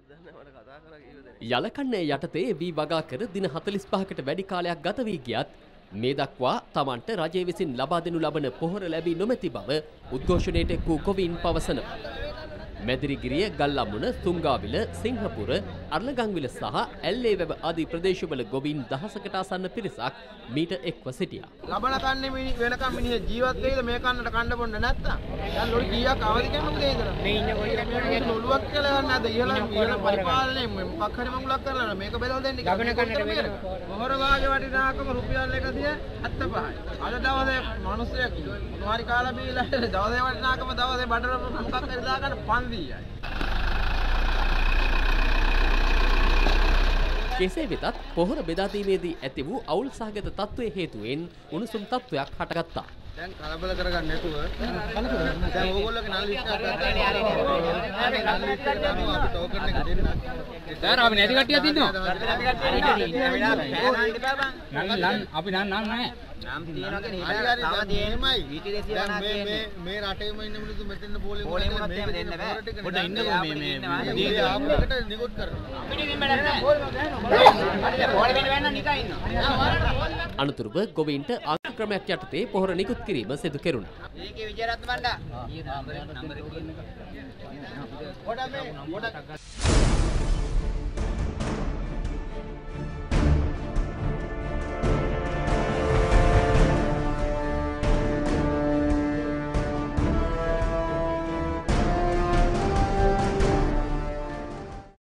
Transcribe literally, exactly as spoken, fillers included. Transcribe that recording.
යලකන්නේ යටතේ වී වගා කර දින හතළිස් පහකට වැඩි කාලයක් ගත වී ගියත් මේ දක්වා තමන්ට රජය විසින් ලබා දෙනු ලබන පොහොර ලැබී නොමැති බව උද්ඝෝෂණයට එක් වූ ගොවීන් පවසනවා. මැදිරිගිරිය, ගල්ලමුණ, තුංගාවිල, සිංහපුර, අර්ලගංවිල සහ ඇල්ලේවැව ආදී ප්‍රදේශවල ගොවීන් දහසකට ආසන්න පිරිසක් මීට එක්ව සිටියා. ලබන කන්නේ වෙනකම් මිනිහ ජීවත් වෙයිද මේ කන්නට කන්න බොන්න නැත්තම්? දැන් ලොරි කීයක් අවදි කරනවද ඉඳලා? මේ ඉන්න කොයි ලොලුවක් කියලා ගන්න නැද? ඉහළ ඉහළ පරිපාලනයේ මොකක් හරි මඟුලක් කරලා මේක බෙදලා දෙන්න කියලා. ගගන කන්නට බෙදලා. මොහොර වාගේ වටිනාකම රුපියල් එකසිය හතළිස් පහයි. අද දවසේ මිනිස්සෙක් මොනවාරි කාලා බීලා දවසේ වටිනාකම දවසේ බඩර මොකක් හරි දාගන්න පන්සියයි. කෙසේ වෙතත් පොහොර බෙදා දීමේදී ඇති වූ අවුල් සහගත තත්ත්වයේ හේතුවෙන් උණුසුම් තත්ත්වයක් හටගත්තා. දැන් කලබල කරගන්න නැතුව දැන් ඕගොල්ලෝගේ නල් ලිස්ට් එකක් ගන්න. නල් ලිස්ට් එක දානවා අපි ටෝකන් එක දෙන්න. දැන් අපි නැති කට්ටියක් ඉන්නවා. නැති කට්ටියක් ඉන්නවා. නන් අපි නන් නන් නැහැ. නම් තියනවා කියන්නේ හිතා තව තියෙනමයි. ඊට දෙසිය ගණන් මේ මේ මේ රටේම ඉන්න මිනිස්සු මෙතන බෝලේ මොකද මේක දෙන්න බෑ. පොඩ්ඩක් ඉන්නකෝ මේ මේ මේ ආපුකට නිකුත් කරනවා. අපිට මෙන්න නැහැ. බෝලේ වෙන්න වෙන්න නිකන් ඉන්නවා. අනතුරුව ගොවීන්ට ආක්‍රමණයක් යටතේ පොහොර නිකුත් කිරීම සිදු කෙරුණා. ඒකේ විජයරත්න බණ්ඩා. ඊයේ නම්බර් නම්බර එක කියන්න. පොඩ මේ පොඩ